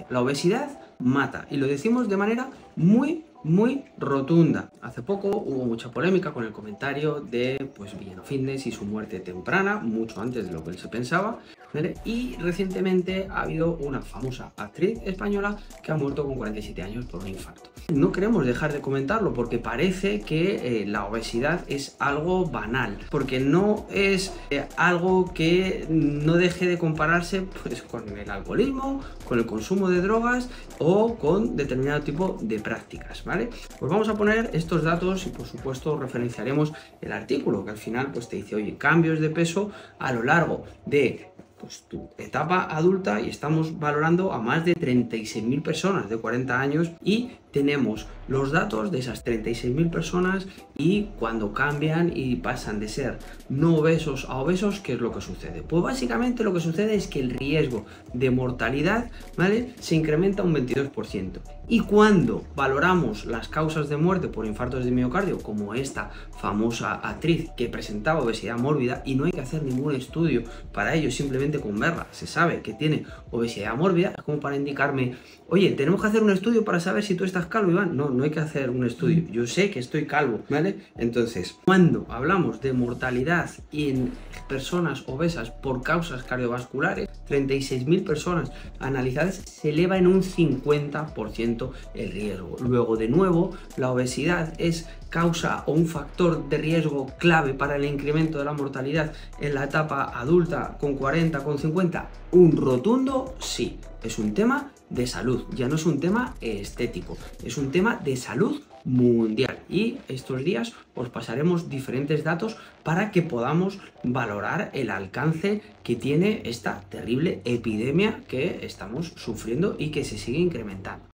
La obesidad mata, y lo decimos de manera muy rotunda. Hace poco hubo mucha polémica con el comentario de Villano Fitness y su muerte temprana, mucho antes de lo que él se pensaba, ¿vale? Y recientemente ha habido una famosa actriz española que ha muerto con 47 años por un infarto. No queremos dejar de comentarlo porque parece que la obesidad es algo banal, porque no es algo que no deje de compararse pues, con el alcoholismo, con el consumo de drogas o con determinado tipo de prácticas, ¿vale? Pues vamos a poner estos datos y por supuesto referenciaremos el artículo que al final pues te dice, oye, cambios de peso a lo largo de tu etapa adulta, y estamos valorando a más de 36.000 personas de 40 años y tenemos los datos de esas 36.000 personas y cuando cambian y pasan de ser no obesos a obesos, ¿qué es lo que sucede? Pues básicamente lo que sucede es que el riesgo de mortalidad, ¿vale?, se incrementa un 22%. Y cuando valoramos las causas de muerte por infartos de miocardio, como esta famosa actriz que presentaba obesidad mórbida, y no hay que hacer ningún estudio para ello, simplemente con verla se sabe que tiene obesidad mórbida, es como para indicarme, oye, tenemos que hacer un estudio para saber si tú estás calvo, Iván. No, no hay que hacer un estudio, yo sé que estoy calvo, ¿vale? Entonces, cuando hablamos de mortalidad en personas obesas por causas cardiovasculares, 36.000 personas analizadas, se eleva en un 50% el riesgo. Luego, de nuevo, la obesidad es causa o un factor de riesgo clave para el incremento de la mortalidad en la etapa adulta con 40, con 50. Un rotundo sí. Es un tema de salud, ya no es un tema estético, es un tema de salud mundial, y estos días os pasaremos diferentes datos para que podamos valorar el alcance que tiene esta terrible epidemia que estamos sufriendo y que se sigue incrementando.